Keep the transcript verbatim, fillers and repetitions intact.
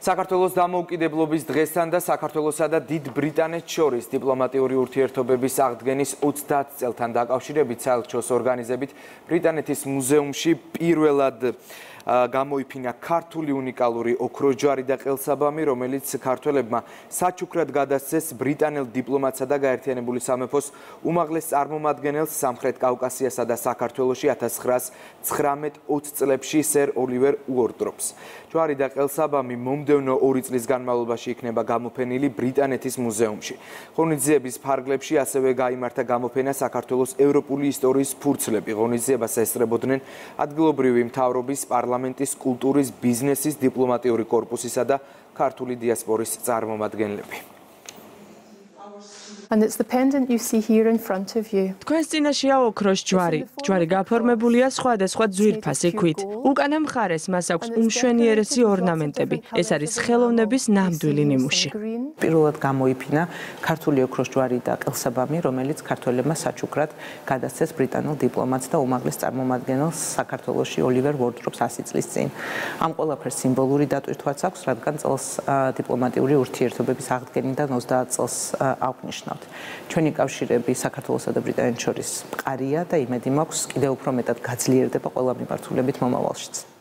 საქართველოს დამოუკიდებლობის დღესთან და საქართველოსა და დიდ ბრიტანეთს შორის დიპლომატიური ურთიერთობების აღდგენის ოცდაათ წელთან დაკავშირებით საელჩოს ორგანიზებით ბრიტანეთის მუზეუმში პირველად გამოიფინა ქართული უნიკალური ოქროჯვარი და ყელსაბამი, რომელიც ქართველებმა საჩუქრად გადასცეს ბრიტანელ დიპლომატსა და გაერთიანებული სამეფოს უმაღლეს წარმომადგენელს სამხრეთ კავკასიასა და საქართველოში ათას ცხრაას ცხრამეტ ოცი წლებში სერ ოლივერ უორდროპს. ჯვარი და ყელსაბამი მომდევნო ორი წლის განმავლობაში იქნება გამოფენილი ბრიტანეთის მუზეუმში. ღონისძიების ფარგლებში ასევე გაიმართა გამოფენა საქართველოს ევროპული ისტორიის ფურცლები. ღონისძიებას ესწრებოდნენ ადგილობრივი მთავრობის, პარლამენტის, კულტურის, ბიზნესის, დიპლომატიური კორპუსისა და ქართული დიასპორის წარმომადგენლები. And it's the pendant you see here in front of you. თქვენს წინაშეა ოქროს ჯვარი. ჯვარი გაფორმებულია სხვადასხვა ძვირფასი ქვით. უკანა მხარეს მას აქვს უმშვენიერესი ორნამენტები. ეს არის ხელოვნების ნამდვილი ნიმუში. პირველად გამოიფინა ქართული ოქროს ჯვარი და ყელსაბამი, რომელიც ქართველებმა საჩუქრად გადასცეს ბრიტანულ დიპლომატს და უმაღლეს წარმომადგენელს საქართველოში ოლივერ უორდროპს ასი წლის წინ. ამ ყველაფერს სიმბოლური დატვირთვაც აქვს, რადგან წელს დიპლომატიური ურთიერთობების აღდგენიდან ოცდაათ წელს აღნიშნავთ. ჩვენი კავშირები საქართველოსა და ბრიტანეთს შორის მყარია და იმედი მაქვს კიდევ უფრო მეტად გაძლიერდება ყველა მიმართულებით მომავალშიც.